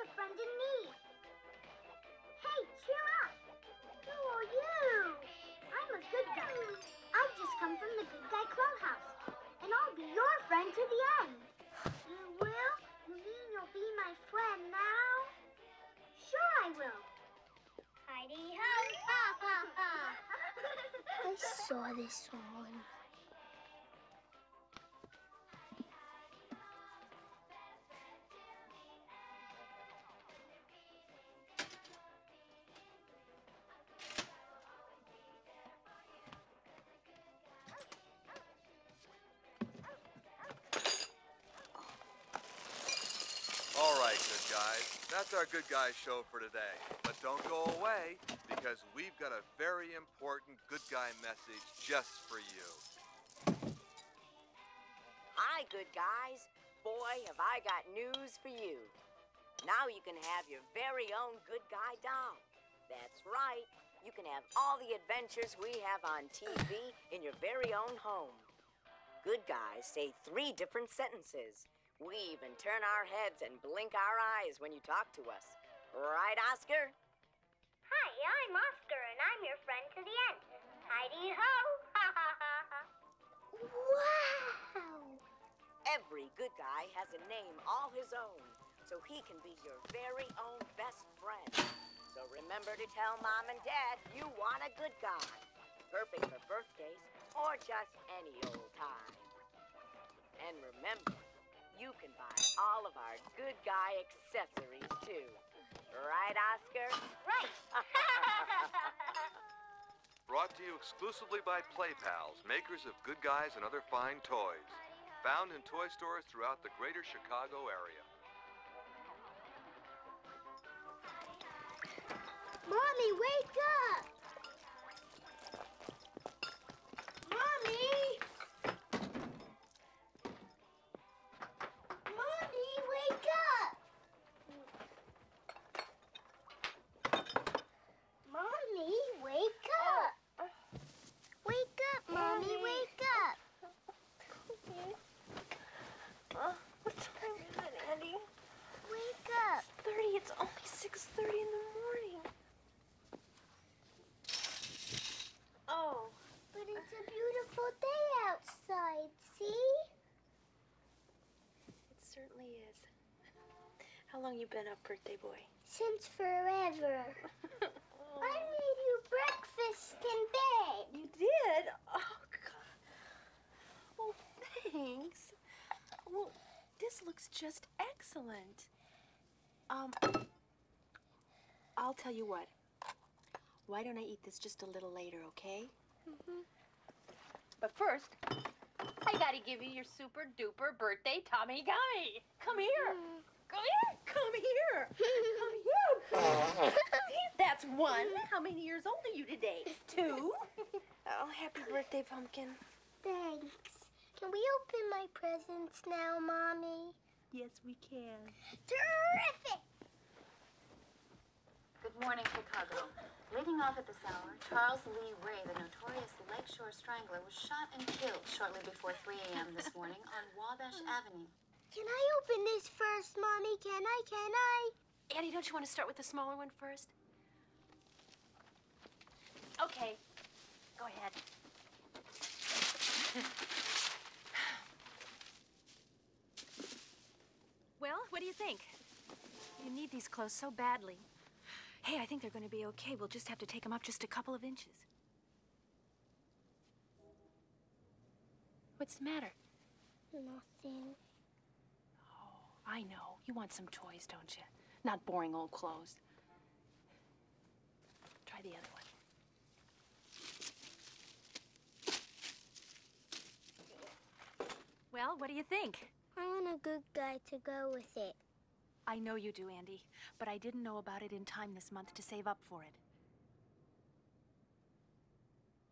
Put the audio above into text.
a friend in need. Hey, cheer up! Who are you? I'm a good guy. I've just come from the Good Guy Clubhouse, and I'll be your friend to the end. You will? You mean you'll be my friend now? Sure I will. Heidi-ho! Ha ha ha! I saw this one. All right, good guys. That's our Good Guys show for today. But don't go away, because we've got a very important Good Guy message just for you. Hi, good guys. Boy, have I got news for you. Now you can have your very own Good Guy doll. That's right. You can have all the adventures we have on TV in your very own home. Good guys say 3 different sentences. We even turn our heads and blink our eyes when you talk to us. Right, Oscar? Hi, I'm Oscar, and I'm your friend to the end. Heidi-ho! Ha ha ha ha! Wow! Every good guy has a name all his own, so he can be your very own best friend. So remember to tell Mom and Dad you want a good guy. Perfect for birthdays or just any old time. And remember, you can buy all of our good guy accessories too. Right, Oscar? Right! Brought to you exclusively by Play Pals, makers of Good Guys and other fine toys. Found in toy stores throughout the greater Chicago area. Mommy, wake up! Mommy! Mommy, wake up! Mommy, wake up! Wake up, Mommy, wake up! What time is it, Andy? Wake up! 30. It's only 6:30 in the morning. Oh. But it's a beautiful day outside, see? It certainly is. How long you been up, birthday boy? Since forever. I made you breakfast in bed. You did? Oh, God. Oh, thanks. Well, this looks just excellent. I'll tell you what. Why don't I eat this just a little later, okay? But first, I gotta give you your super duper birthday Tommy Guy. Come here. Come here. Come here. Come here. That's 1. How many years old are you today? 2. Oh, happy birthday, Pumpkin. Thanks. Can we open my presents now, Mommy? Yes, we can. Terrific! Good morning, Chicago. Leading off at this hour, Charles Lee Ray, the notorious Lakeshore Strangler, was shot and killed shortly before 3 a.m. this morning on Wabash Avenue. Can I open this first, Mommy? Can I? Annie, don't you want to start with the smaller one first? Okay. Go ahead. Well, what do you think? You need these clothes so badly. Hey, I think they're going to be okay. We'll just have to take them up just a couple of inches. What's the matter? Nothing. Oh, I know. You want some toys, don't you? Not boring old clothes. Try the other one. Well, what do you think? I want a good guy to go with it. I know you do, Andy, but I didn't know about it in time this month to save up for it.